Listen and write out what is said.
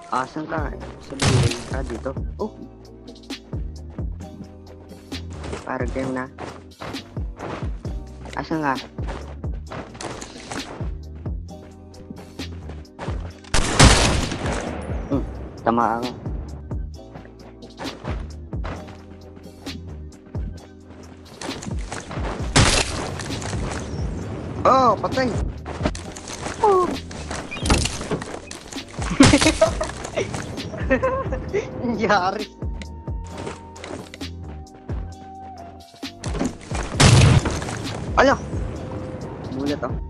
Asan ka? Sabihin ka dito. Oh! Parang game na. Asan ka? Tama ako. Oh, patay! Oh! Nangyari. Ala! Mulat oh.